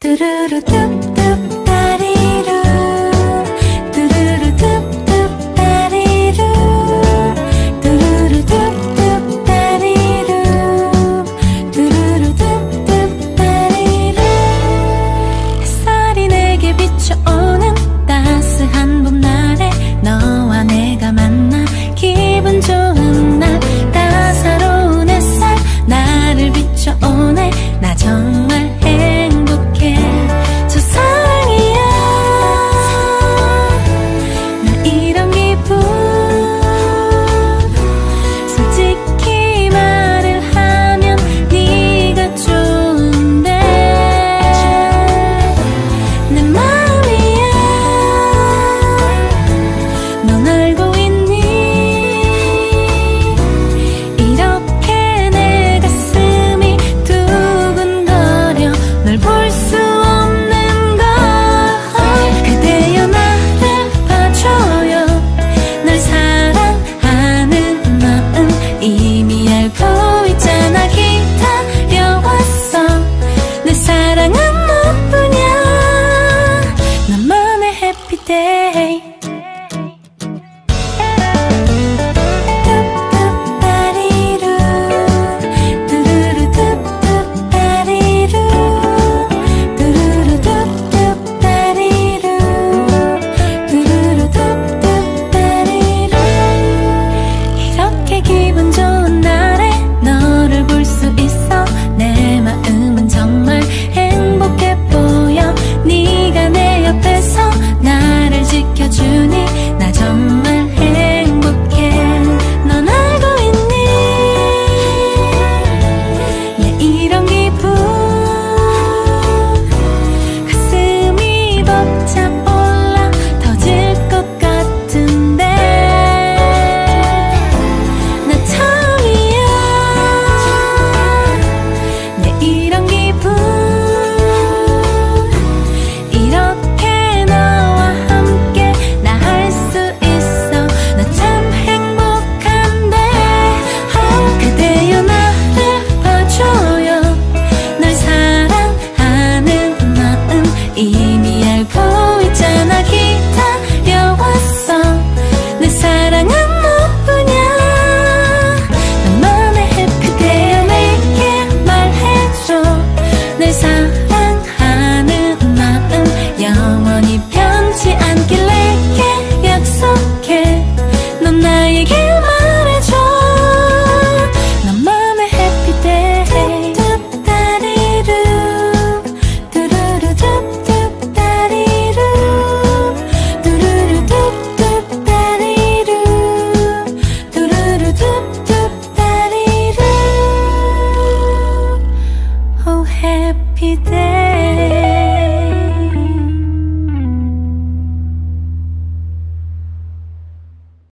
뚜루루 뚝뚝 따리루 뚜루루 뚝뚝 따리루 뚜루루 뚝뚝 따리루 뚜루루 뚝뚝 따리루 햇살이 내게 비춰오는 따스한 봄날에 너와 내가 만나 기분 좋은 날 따사로운 햇살 나를 비춰오네 나 정말 행복해 저 사랑이야 나 이런 기분 솔직히 말을 하면 네가 좋은데 내 마음이야 넌 알고 있니 이렇게 내 가슴이 두근거려 널 볼 수 없는 걸 그대여 나를 봐줘요 널 사랑하는 마음 이미 알고 있잖아 기다려왔어 내 사랑은 너뿐이야 나만의 해피데이 뚝뚝 따리루 뚜루루 뚝뚝 따리루 뚜루루 뚝뚝 따리루 뚜루루 뚝뚝 따리루 이렇게 기분 좋은 날에 너를 볼 수 있어 내 마음은 정말 행복해 보여 네가 내 옆에서 나를 지켜주니 나 정말 행복해 넌 알고 있니 내 이런 기분 가슴이 벅차 올라 터질 것 같은데 나 처음이야 내 이런 기분 이렇게 너와 함께 나 할 수 있어 나 참 행복한데 그대여 나를 봐줘요 널 사랑하는 마음 이미 알고 있잖아 기다려왔어 내 사랑은 너뿐이야 나만의 해피데이 내게 말해줘 널 사랑하는 마음 영원히 변치 않길 내게 약속해 넌 나에게 말해줘 나만의 해피데이 뚝뚝 따리루 뚜루루 뚝뚝 따리루 뚜루루 뚝뚝 따리루 뚜루루 뚝뚝 따리루 Oh happy day